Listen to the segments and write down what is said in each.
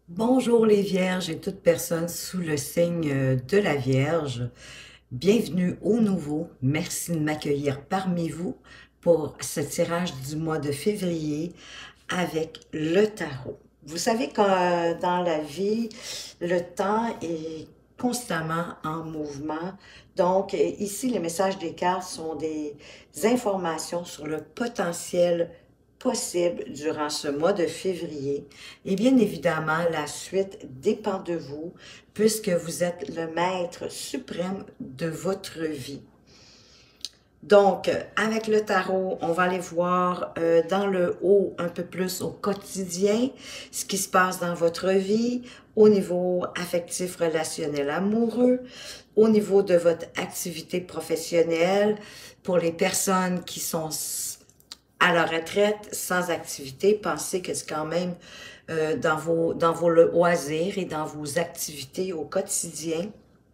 Bonjour les Vierges et toute personne sous le signe de la Vierge. Bienvenue au nouveau. Merci de m'accueillir parmi vous pour ce tirage du mois de février avec le tarot. Vous savez que dans la vie, le temps est constamment en mouvement. Donc, ici, les messages des cartes sont des informations sur le potentiel possible durant ce mois de février. Et bien évidemment, la suite dépend de vous, puisque vous êtes le maître suprême de votre vie. Donc, avec le tarot, on va aller voir dans le haut un peu plus au quotidien, ce qui se passe dans votre vie, au niveau affectif, relationnel, amoureux, au niveau de votre activité professionnelle, pour les personnes qui sont à la retraite, sans activité, pensez que c'est quand même dans vos loisirs et dans vos activités au quotidien.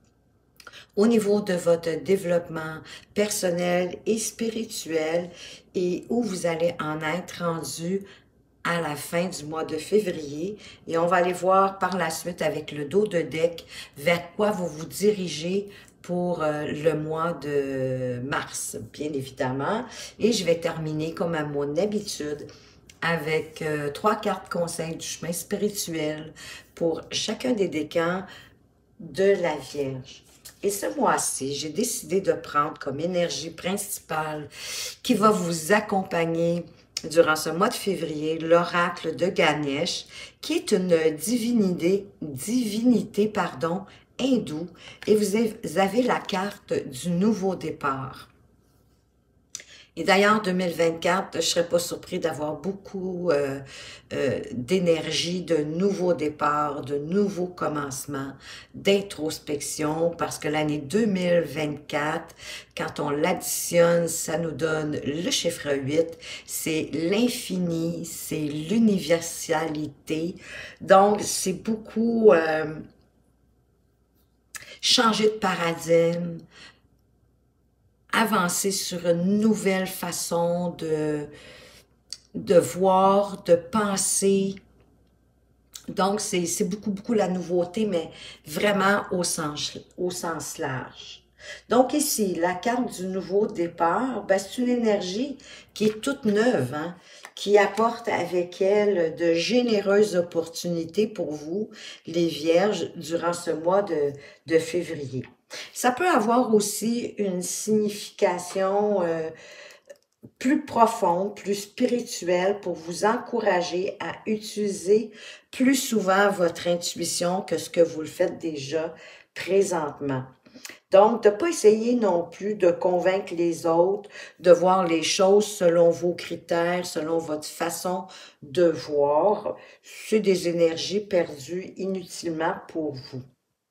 Au niveau de votre développement personnel et spirituel et où vous allez en être rendu à la fin du mois de février. Et on va aller voir par la suite avec le dos de deck vers quoi vous vous dirigez pour le mois de mars, bien évidemment. Et je vais terminer comme à mon habitude avec 3 cartes conseils du chemin spirituel pour chacun des décans de la Vierge. Et ce mois-ci, j'ai décidé de prendre comme énergie principale qui va vous accompagner durant ce mois de février l'oracle de Ganesh, qui est une divinité hindoue, et vous avez la carte du nouveau départ. Et d'ailleurs, 2024, je ne serais pas surpris d'avoir beaucoup d'énergie, de nouveaux départs, de nouveaux commencements, d'introspection, parce que l'année 2024, quand on l'additionne, ça nous donne le chiffre 8, c'est l'infini, c'est l'universalité. Donc, c'est beaucoup changer de paradigme, avancer sur une nouvelle façon de voir, de penser. Donc, c'est beaucoup la nouveauté, mais vraiment au sens large. Donc ici, la carte du nouveau départ, ben, c'est une énergie qui est toute neuve, hein, qui apporte avec elle de généreuses opportunités pour vous, les Vierges, durant ce mois de février. Ça peut avoir aussi une signification plus profonde, plus spirituelle pour vous encourager à utiliser plus souvent votre intuition que ce que vous le faites déjà présentement. Donc, de ne pas essayer non plus de convaincre les autres, de voir les choses selon vos critères, selon votre façon de voir. C'est des énergies perdues inutilement pour vous.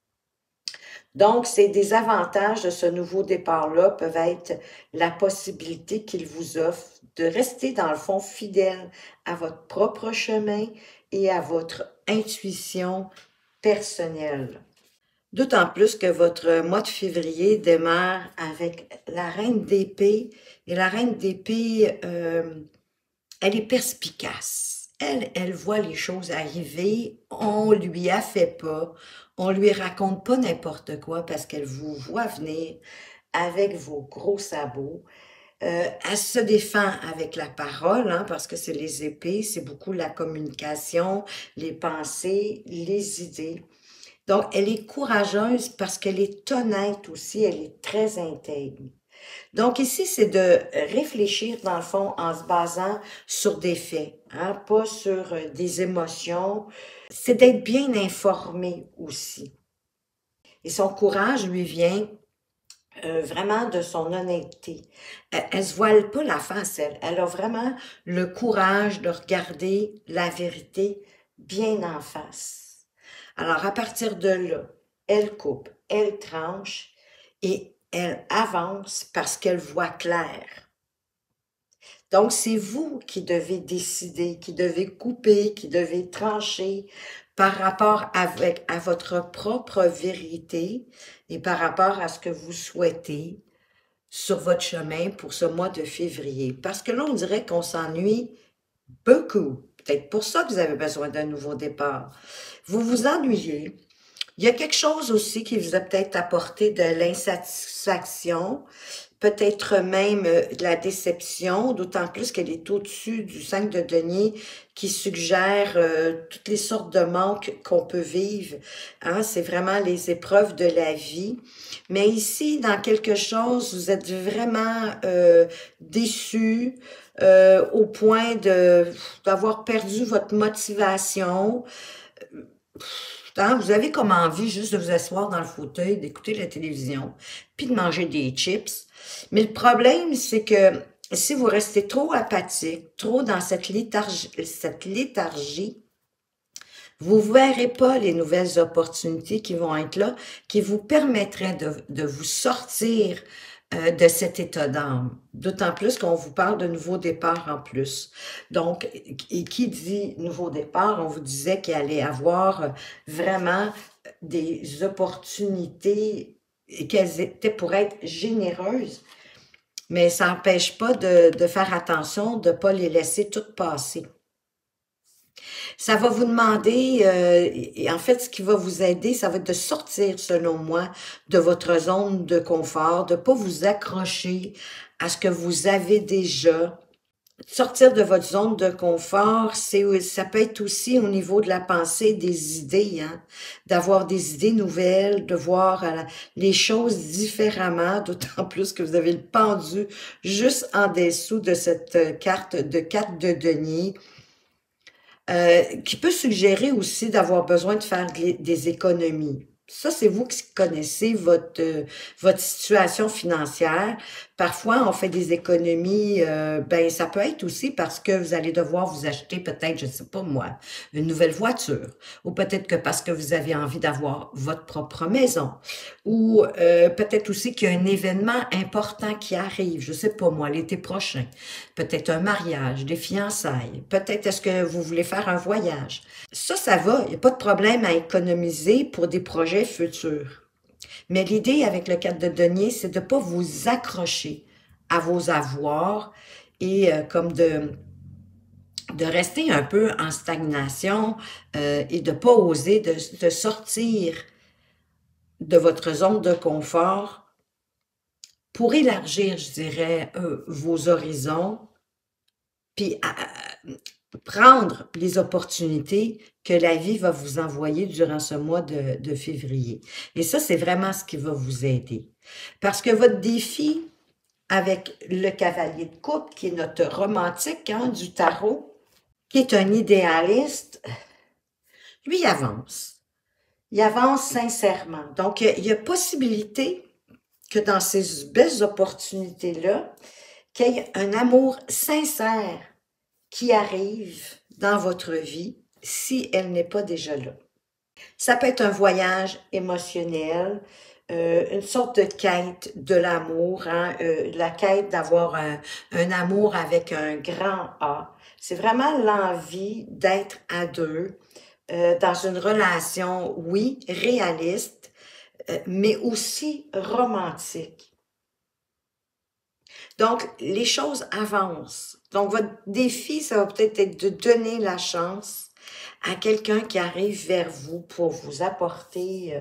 Donc, c'est des avantages de ce nouveau départ-là peuvent être la possibilité qu'il vous offre de rester dans le fond fidèle à votre propre chemin et à votre intuition personnelle. D'autant plus que votre mois de février démarre avec la reine d'épée et la reine d'épée, elle est perspicace. Elle voit les choses arriver, on lui a fait pas, on lui raconte pas n'importe quoi parce qu'elle vous voit venir avec vos gros sabots. Elle se défend avec la parole, hein, parce que c'est les épées, c'est beaucoup la communication, les pensées, les idées. Donc, elle est courageuse parce qu'elle est honnête aussi, elle est très intègre. Donc ici, c'est de réfléchir dans le fond en se basant sur des faits, hein, pas sur des émotions. C'est d'être bien informé aussi. Et son courage lui vient vraiment de son honnêteté. Elle se voile pas la face, elle. Elle a vraiment le courage de regarder la vérité bien en face. Alors, à partir de là, elle coupe, elle tranche et elle avance parce qu'elle voit clair. Donc, c'est vous qui devez décider, qui devez couper, qui devez trancher par rapport à votre propre vérité et par rapport à ce que vous souhaitez sur votre chemin pour ce mois de février. Parce que là, on dirait qu'on s'ennuie beaucoup. peut-être pour ça que vous avez besoin d'un nouveau départ. Vous vous ennuyez. Il y a quelque chose aussi qui vous a peut-être apporté de l'insatisfaction, peut-être même de la déception, d'autant plus qu'elle est au-dessus du 5 de denier qui suggère toutes les sortes de manques qu'on peut vivre. Hein? C'est vraiment les épreuves de la vie. Mais ici, dans quelque chose, vous êtes vraiment déçu au point de d'avoir perdu votre motivation. Hein, vous avez comme envie juste de vous asseoir dans le fauteuil, d'écouter la télévision, puis de manger des chips. Mais le problème, c'est que si vous restez trop apathique, trop dans cette léthargie, vous ne verrez pas les nouvelles opportunités qui vont être là, qui vous permettraient de vous sortir de cet état d'âme. D'autant plus qu'on vous parle de nouveau départ en plus. Donc, et qui dit nouveau départ, on vous disait qu'il allait avoir vraiment des opportunités et qu'elles étaient pour être généreuses, mais ça n'empêche pas de faire attention, de ne pas les laisser toutes passer. Ça va vous demander, et en fait, ce qui va vous aider, ça va être de sortir, selon moi, de votre zone de confort, de pas vous accrocher à ce que vous avez déjà. Sortir de votre zone de confort, ça peut être aussi au niveau de la pensée, des idées, hein, d'avoir des idées nouvelles, de voir les choses différemment, d'autant plus que vous avez le pendu juste en dessous de cette carte de 4 de denier. Qui peut suggérer aussi d'avoir besoin de faire des économies. Ça, c'est vous qui connaissez votre situation financière. Parfois, on fait des économies, ben ça peut être aussi parce que vous allez devoir vous acheter peut-être, je sais pas moi, une nouvelle voiture, ou peut-être que parce que vous avez envie d'avoir votre propre maison, ou peut-être aussi qu'il y a un événement important qui arrive, je sais pas moi, l'été prochain, peut-être un mariage, des fiançailles, peut-être est-ce que vous voulez faire un voyage. Ça va, il n'y a pas de problème à économiser pour des projets futurs. Mais l'idée avec le 4 de denier, c'est de ne pas vous accrocher à vos avoirs et comme de rester un peu en stagnation et de ne pas oser de sortir de votre zone de confort pour élargir, je dirais, vos horizons, puis prendre les opportunités que la vie va vous envoyer durant ce mois de février. Et ça, c'est vraiment ce qui va vous aider. Parce que votre défi avec le cavalier de coupe, qui est notre romantique hein, du tarot, qui est un idéaliste, lui, il avance. Il avance sincèrement. Donc, il y a possibilité que dans ces belles opportunités-là, qu'il y ait un amour sincère qui arrive dans votre vie si elle n'est pas déjà là. Ça peut être un voyage émotionnel, une sorte de quête de l'amour, hein, la quête d'avoir un amour avec un grand A. C'est vraiment l'envie d'être à deux dans une relation, oui, réaliste, mais aussi romantique. Donc, les choses avancent. Donc, votre défi, ça va peut-être être de donner la chance à quelqu'un qui arrive vers vous pour vous apporter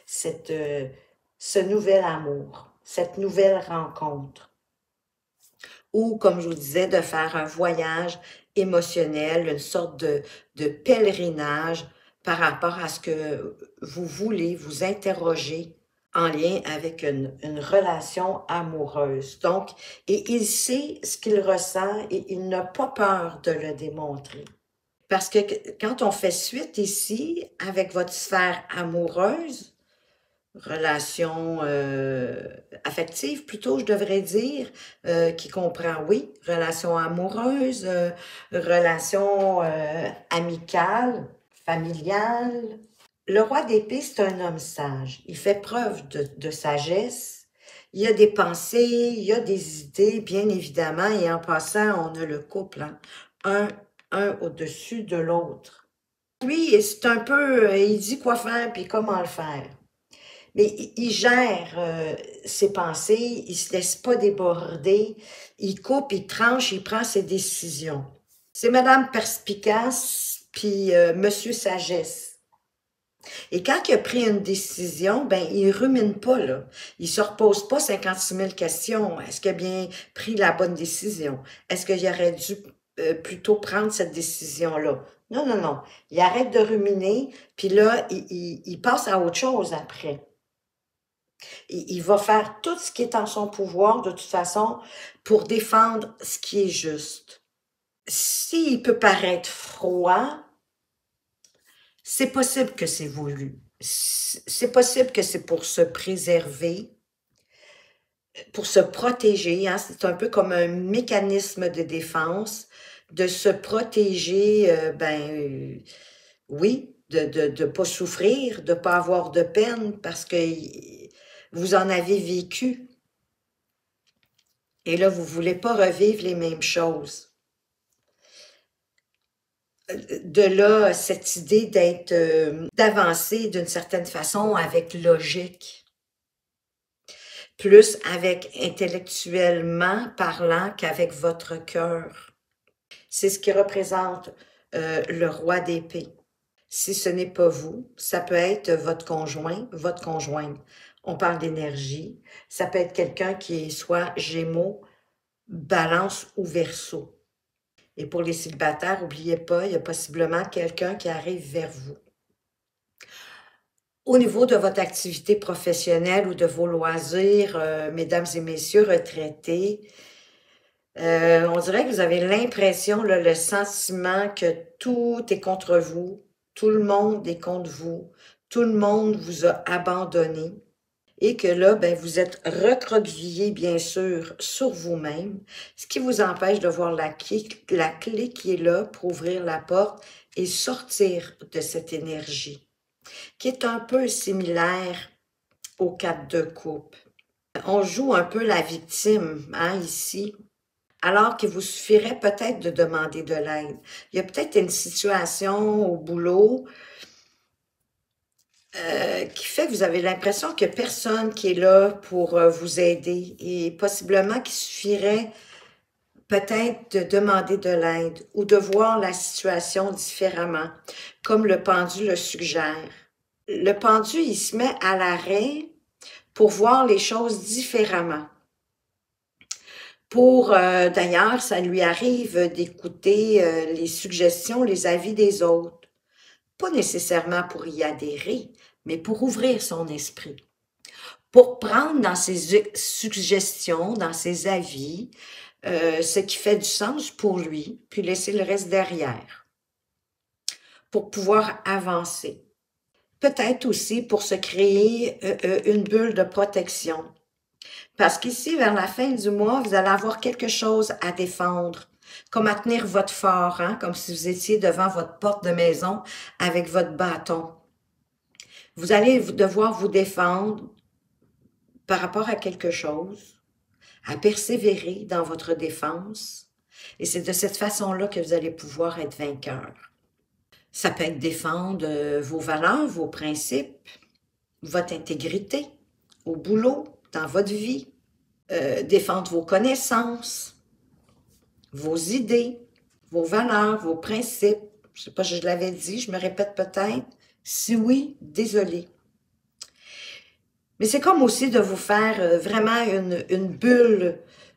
ce nouvel amour, cette nouvelle rencontre. Ou, comme je vous disais, de faire un voyage émotionnel, une sorte de pèlerinage par rapport à ce que vous voulez vous interroger en lien avec une relation amoureuse. Donc, et il sait ce qu'il ressent et il n'a pas peur de le démontrer. Parce que quand on fait suite ici avec votre sphère amoureuse, relation affective plutôt, je devrais dire, qui comprend, oui, relation amoureuse, relation amicale, familiale. Le roi d'épée, c'est un homme sage. Il fait preuve de sagesse. Il y a des pensées, il y a des idées, bien évidemment, et en passant, on a le couple, hein, un au-dessus de l'autre. Lui, c'est un peu, il dit quoi faire puis comment le faire. Mais il gère ses pensées, il se laisse pas déborder, il coupe, il tranche, il prend ses décisions. C'est Madame Perspicace, puis Monsieur Sagesse. Et quand il a pris une décision, ben il rumine pas, là. Il se repose pas 56 000 questions. Est-ce qu'il a bien pris la bonne décision? Est-ce qu'il aurait dû plutôt prendre cette décision-là? Non, non, non. Il arrête de ruminer, puis là, il passe à autre chose après. Il va faire tout ce qui est en son pouvoir, de toute façon, pour défendre ce qui est juste. S'il peut paraître froid, c'est possible que c'est voulu. C'est possible que c'est pour se préserver, pour se protéger, hein. C'est un peu comme un mécanisme de défense, de se protéger, oui, de pas souffrir, de pas avoir de peine parce que vous en avez vécu. Et là, vous voulez pas revivre les mêmes choses. De là, cette idée d'avancer d'une certaine façon avec logique, plus avec intellectuellement parlant qu'avec votre cœur. C'est ce qui représente le roi d'épée. Si ce n'est pas vous, ça peut être votre conjoint, votre conjointe. On parle d'énergie. Ça peut être quelqu'un qui est soit Gémeaux, Balance ou Verseau. Et pour les célibataires, n'oubliez pas, il y a possiblement quelqu'un qui arrive vers vous. Au niveau de votre activité professionnelle ou de vos loisirs, mesdames et messieurs retraités, on dirait que vous avez l'impression, le sentiment que tout est contre vous, tout le monde est contre vous, tout le monde vous a abandonné et que là, ben, vous êtes recroquevillé, bien sûr, sur vous-même, ce qui vous empêche de voir la clé qui est là pour ouvrir la porte et sortir de cette énergie, qui est un peu similaire au 4 de coupe. On joue un peu la victime, hein, ici, alors qu'il vous suffirait peut-être de demander de l'aide. Il y a peut-être une situation au boulot qui fait que vous avez l'impression qu'il n'y a personne qui est là pour vous aider et possiblement qu'il suffirait peut-être de demander de l'aide ou de voir la situation différemment, comme le pendu le suggère. Le pendu, il se met à l'arrêt pour voir les choses différemment. D'ailleurs, ça lui arrive d'écouter les suggestions, les avis des autres. Pas nécessairement pour y adhérer, mais pour ouvrir son esprit. Pour prendre dans ses suggestions, dans ses avis, ce qui fait du sens pour lui, puis laisser le reste derrière. Pour pouvoir avancer. Peut-être aussi pour se créer une bulle de protection. Parce qu'ici, vers la fin du mois, vous allez avoir quelque chose à défendre, comme à tenir votre fort, hein, comme si vous étiez devant votre porte de maison avec votre bâton. Vous allez devoir vous défendre par rapport à quelque chose, à persévérer dans votre défense, et c'est de cette façon-là que vous allez pouvoir être vainqueur. Ça peut être défendre vos valeurs, vos principes, votre intégrité au boulot, dans votre vie, défendre vos connaissances, vos idées, vos valeurs, vos principes. Je ne sais pas si je l'avais dit, je me répète peut-être. Si oui, désolé. Mais c'est comme aussi de vous faire vraiment une bulle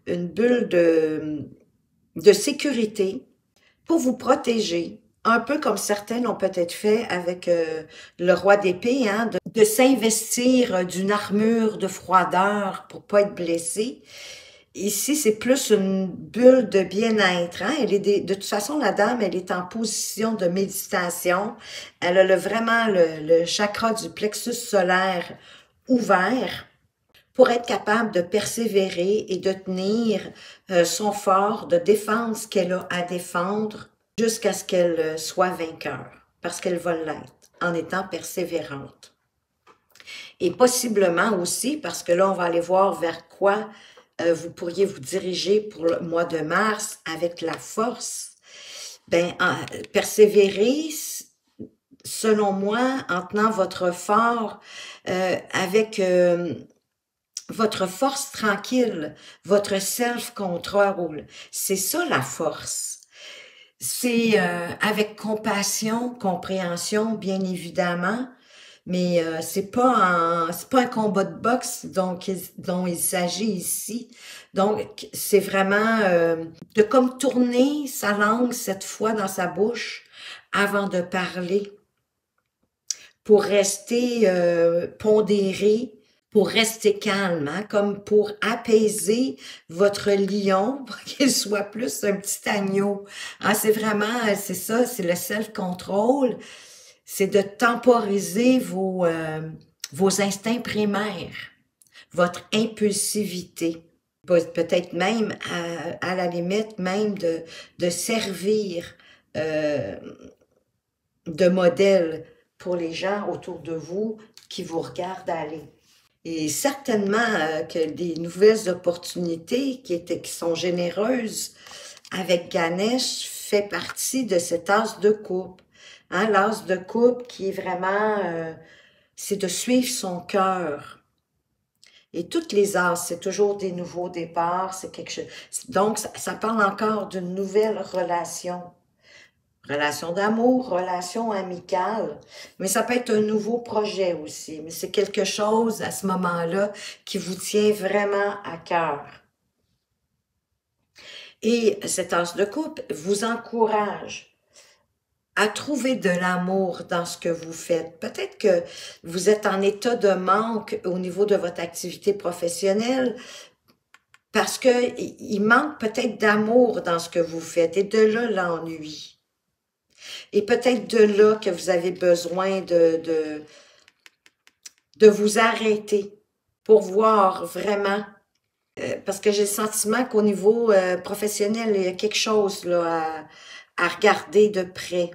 de sécurité pour vous protéger, un peu comme certains l'ont peut-être fait avec le roi d'épée, hein, de s'investir d'une armure de froideur pour pas être blessé. Ici, c'est plus une bulle de bien-être. Hein? De toute façon, la dame, elle est en position de méditation. Elle a vraiment le chakra du plexus solaire ouvert pour être capable de persévérer et de tenir son fort, de défendre ce qu'elle a à défendre jusqu'à ce qu'elle soit vainqueur, parce qu'elle va l'être en étant persévérante. Et possiblement aussi, parce que là, on va aller voir vers quoi vous pourriez vous diriger pour le mois de mars avec la force. Persévérer, selon moi, en tenant votre fort avec votre force tranquille, votre self-control. C'est ça la force. C'est avec compassion, compréhension, bien évidemment, mais c'est pas un combat de boxe dont il s'agit ici. Donc, c'est vraiment de comme tourner sa langue cette fois dans sa bouche avant de parler pour rester pondéré, pour rester calme, hein, comme pour apaiser votre lion, pour qu'il soit plus un petit agneau. Ah, c'est vraiment, c'est ça, c'est le self-control, c'est de temporiser vos instincts primaires, votre impulsivité. Peut-être même, à la limite, même de servir euh, de modèle pour les gens autour de vous qui vous regardent aller. Et certainement que des nouvelles opportunités qui sont généreuses avec Ganesh fait partie de cet as de coupe. Hein, l'as de coupe qui est vraiment, c'est de suivre son cœur. Et toutes les as, c'est toujours des nouveaux départs, c'est quelque chose. Donc, ça parle encore d'une nouvelle relation. Relation d'amour, relation amicale, mais ça peut être un nouveau projet aussi, mais c'est quelque chose à ce moment-là qui vous tient vraiment à cœur. Et cet as de coupe vous encourage à trouver de l'amour dans ce que vous faites. Peut-être que vous êtes en état de manque au niveau de votre activité professionnelle parce que il manque peut-être d'amour dans ce que vous faites et de là l'ennui. Et peut-être de là que vous avez besoin de vous arrêter pour voir vraiment. Parce que j'ai le sentiment qu'au niveau professionnel, il y a quelque chose là, à regarder de près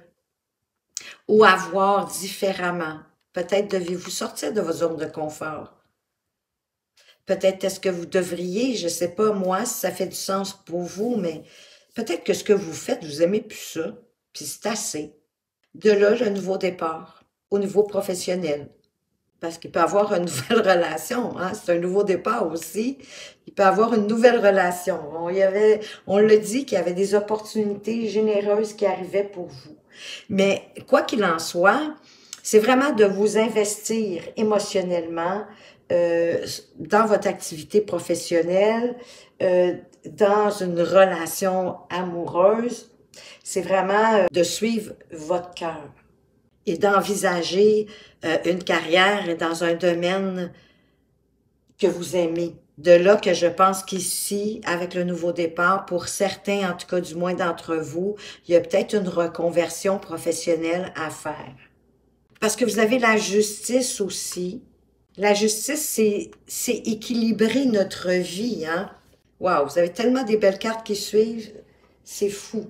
ou à voir différemment. Peut-être devez-vous sortir de votre zone de confort. Peut-être est-ce que vous devriez, je ne sais pas moi si ça fait du sens pour vous, mais peut-être que ce que vous faites, vous aimez plus ça, puis c'est assez. De là, le nouveau départ, au niveau professionnel. Parce qu'il peut avoir une nouvelle relation, hein? C'est un nouveau départ aussi. Il peut avoir une nouvelle relation. On l'a dit qu'il y avait des opportunités généreuses qui arrivaient pour vous. Mais quoi qu'il en soit, c'est vraiment de vous investir émotionnellement dans votre activité professionnelle, dans une relation amoureuse. C'est vraiment de suivre votre cœur et d'envisager une carrière dans un domaine que vous aimez. De là que je pense qu'ici, avec le nouveau départ, pour certains, en tout cas du moins d'entre vous, il y a peut-être une reconversion professionnelle à faire. Parce que vous avez la justice aussi. La justice, c'est équilibrer notre vie, hein. Wow, vous avez tellement des belles cartes qui suivent, c'est fou.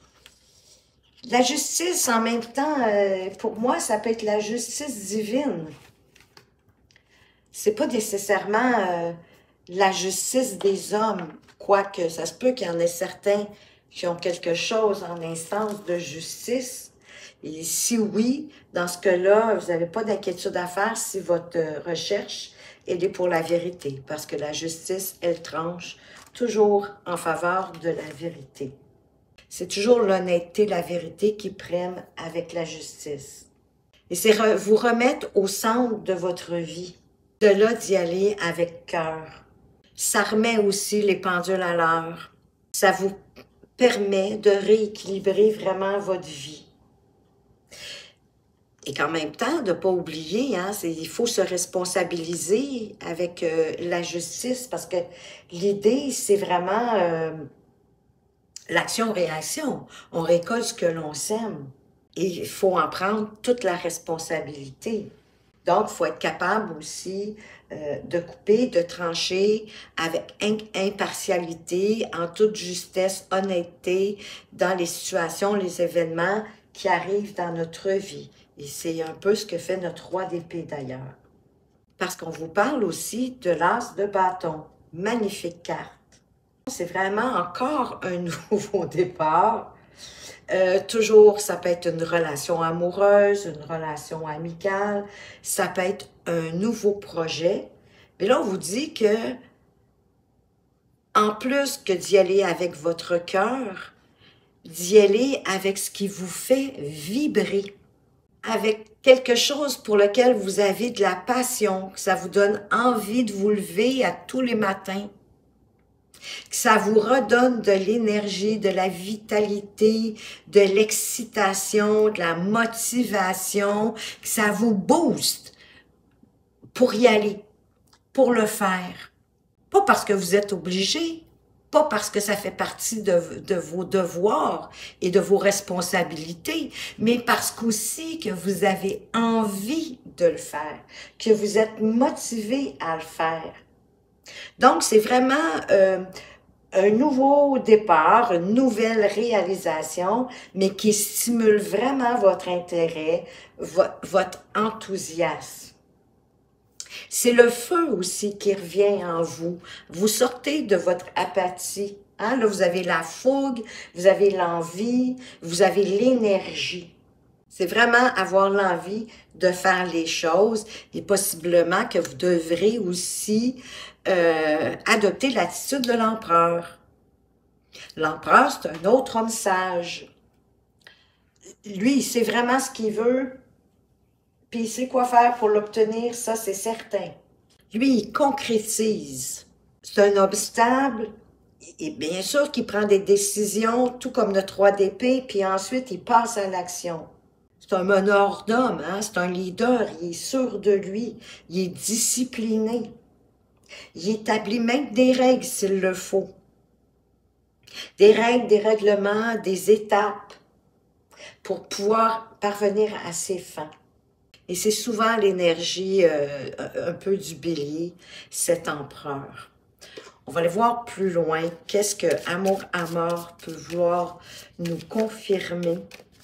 La justice, en même temps, pour moi, ça peut être la justice divine. C'est pas nécessairement la justice des hommes, quoique ça se peut qu'il y en ait certains qui ont quelque chose en instance de justice. Et si oui, dans ce cas-là, vous n'avez pas d'inquiétude à faire si votre recherche, elle est pour la vérité, parce que la justice, elle tranche toujours en faveur de la vérité. C'est toujours l'honnêteté, la vérité qui prennent avec la justice. Et c'est vous remettre au centre de votre vie. De là d'y aller avec cœur. Ça remet aussi les pendules à l'heure. Ça vous permet de rééquilibrer vraiment votre vie. Et qu'en même temps, de ne pas oublier, hein, il faut se responsabiliser avec la justice parce que l'idée, c'est vraiment l'action-réaction. On récolte ce que l'on sème. Et il faut en prendre toute la responsabilité. Donc, il faut être capable aussi de couper, de trancher avec impartialité, en toute justesse, honnêteté, dans les situations, les événements qui arrivent dans notre vie. Et c'est un peu ce que fait notre roi d'épée d'ailleurs. Parce qu'on vous parle aussi de l'as de bâton. Magnifique carte. C'est vraiment encore un nouveau départ. Toujours, ça peut être une relation amoureuse, une relation amicale, ça peut être un nouveau projet. Mais là, on vous dit que, en plus que d'y aller avec votre cœur, d'y aller avec ce qui vous fait vibrer, avec quelque chose pour lequel vous avez de la passion, que ça vous donne envie de vous lever à tous les matins, que ça vous redonne de l'énergie, de la vitalité, de l'excitation, de la motivation, que ça vous booste pour y aller, pour le faire. Pas parce que vous êtes obligé, pas parce que ça fait partie de vos devoirs et de vos responsabilités, mais parce qu'aussi que vous avez envie de le faire, que vous êtes motivé à le faire. Donc, c'est vraiment un nouveau départ, une nouvelle réalisation, mais qui stimule vraiment votre intérêt, votre enthousiasme. C'est le feu aussi qui revient en vous. Vous sortez de votre apathie. Hein? Là, vous avez la fougue, vous avez l'envie, vous avez l'énergie. C'est vraiment avoir l'envie de faire les choses et possiblement que vous devrez aussi adopter l'attitude de l'empereur. L'empereur, c'est un autre homme sage. Lui, il sait vraiment ce qu'il veut, puis il sait quoi faire pour l'obtenir, ça c'est certain. Lui, il concrétise. C'est un homme stable, et bien sûr qu'il prend des décisions, tout comme le 3 d'épée, puis ensuite il passe à l'action. C'est un meneur d'homme, hein? C'est un leader, il est sûr de lui, il est discipliné. Il établit même des règles s'il le faut. Des règles, des règlements, des étapes pour pouvoir parvenir à ses fins. Et c'est souvent l'énergie un peu du bélier, cet empereur. On va aller voir plus loin. Qu'est-ce que Amour à mort peut vouloir nous confirmer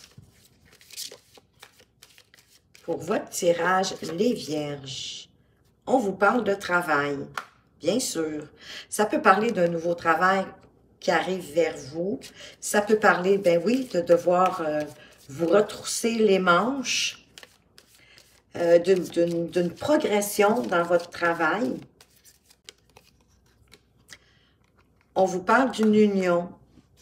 pour votre tirage, les Vierges? On vous parle de travail, bien sûr. Ça peut parler d'un nouveau travail qui arrive vers vous. Ça peut parler, ben oui, de devoir vous retrousser les manches, d'une progression dans votre travail. On vous parle d'une union.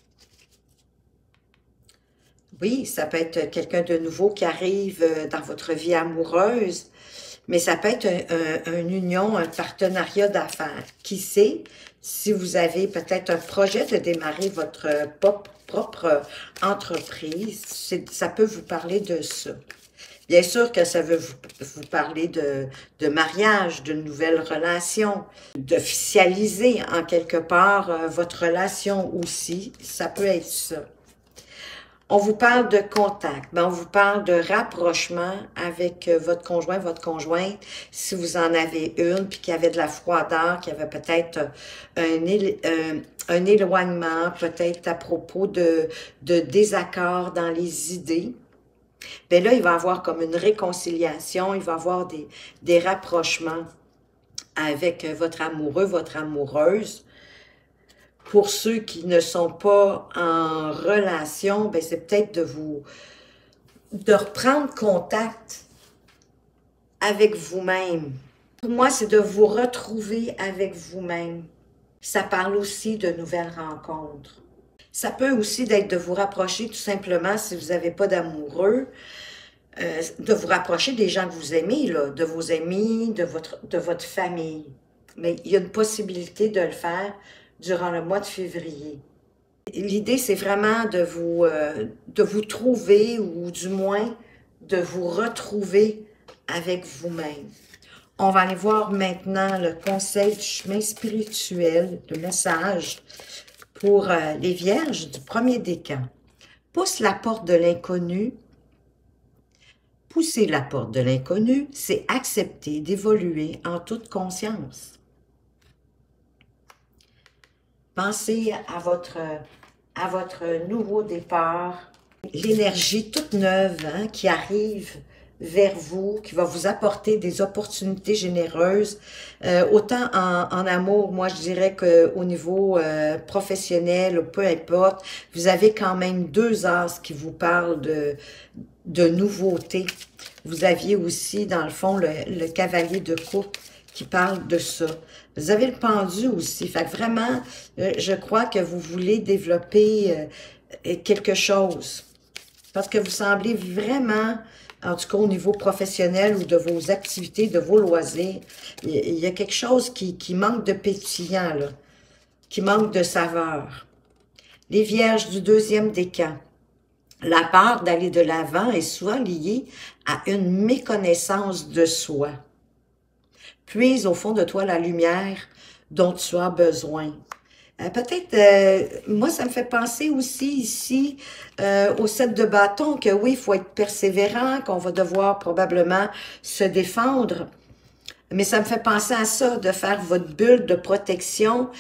Oui, ça peut être quelqu'un de nouveau qui arrive dans votre vie amoureuse, mais ça peut être une union, un partenariat d'affaires. Qui sait, si vous avez peut-être un projet de démarrer votre propre entreprise, ça peut vous parler de ça. Bien sûr que ça veut vous parler de mariage, d'une nouvelle relation, d'officialiser en quelque part votre relation aussi. Ça peut être ça. On vous parle de contact, mais on vous parle de rapprochement avec votre conjoint, votre conjointe, si vous en avez une, puis qu'il y avait de la froideur, qu'il y avait peut-être un éloignement, peut-être à propos de désaccords dans les idées. Bien là, il va y avoir comme une réconciliation, il va y avoir des rapprochements avec votre amoureux, votre amoureuse. Pour ceux qui ne sont pas en relation, ben c'est peut-être de reprendre contact avec vous-même. Pour moi, c'est de vous retrouver avec vous-même. Ça parle aussi de nouvelles rencontres. Ça peut aussi d'être de vous rapprocher tout simplement, si vous n'avez pas d'amoureux, de vous rapprocher des gens que vous aimez, là, de vos amis, de votre famille. Mais il y a une possibilité de le faire durant le mois de février. L'idée, c'est vraiment de vous trouver, ou du moins de vous retrouver avec vous-même. On va aller voir maintenant le conseil du chemin spirituel, le message pour les Vierges du premier décan. Pousse la porte de l'inconnu. Pousser la porte de l'inconnu, c'est accepter d'évoluer en toute conscience. Pensez à votre nouveau départ, l'énergie toute neuve hein, qui arrive vers vous, qui va vous apporter des opportunités généreuses. Autant en amour, moi je dirais qu'au niveau professionnel, ou peu importe, vous avez quand même 2 as qui vous parlent de nouveautés. Vous aviez aussi, dans le fond, le cavalier de coupe qui parle de ça. Vous avez le pendu aussi. Fait que vraiment, je crois que vous voulez développer quelque chose. Parce que vous semblez vraiment, en tout cas au niveau professionnel ou de vos activités, de vos loisirs, il y a quelque chose qui manque de pétillant, là, qui manque de saveur. Les vierges du deuxième décan. La peur d'aller de l'avant est souvent liée à une méconnaissance de soi. Puise au fond de toi la lumière dont tu as besoin. Peut-être, moi, ça me fait penser aussi ici au 7 de bâton, que oui, il faut être persévérant, qu'on va devoir probablement se défendre. Mais ça me fait penser à ça, de faire votre bulle de protection,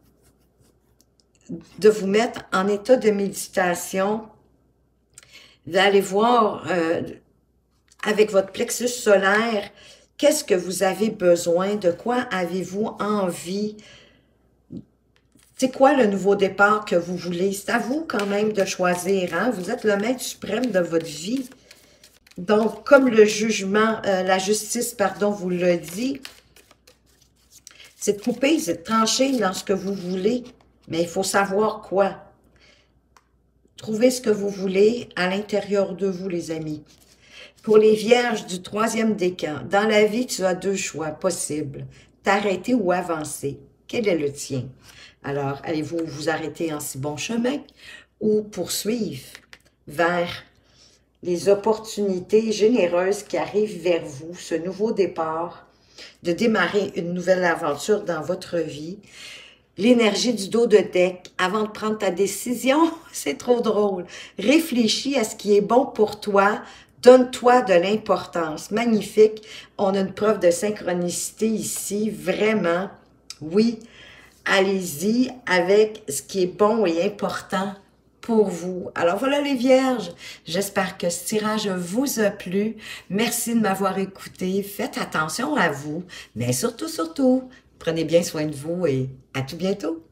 de vous mettre en état de méditation, d'aller voir avec votre plexus solaire, qu'est-ce que vous avez besoin, de quoi avez-vous envie. C'est quoi le nouveau départ que vous voulez? C'est à vous quand même de choisir, hein? Vous êtes le maître suprême de votre vie. Donc, comme le jugement, la justice, pardon, vous le dit, c'est de couper, c'est de trancher dans ce que vous voulez. Mais il faut savoir quoi. Trouvez ce que vous voulez à l'intérieur de vous, les amis. Pour les vierges du troisième décan, dans la vie, tu as deux choix possibles. T'arrêter ou avancer. Quel est le tien? Alors, allez-vous vous arrêter en si bon chemin ou poursuivre vers les opportunités généreuses qui arrivent vers vous, ce nouveau départ, de démarrer une nouvelle aventure dans votre vie? L'énergie du dos de deck, avant de prendre ta décision, c'est trop drôle. Réfléchis à ce qui est bon pour toi, donne-toi de l'importance. Magnifique, on a une preuve de synchronicité ici, vraiment. Oui, allez-y avec ce qui est bon et important pour vous. Alors voilà les vierges, j'espère que ce tirage vous a plu. Merci de m'avoir écouté. Faites attention à vous, mais surtout, prenez bien soin de vous et à tout bientôt.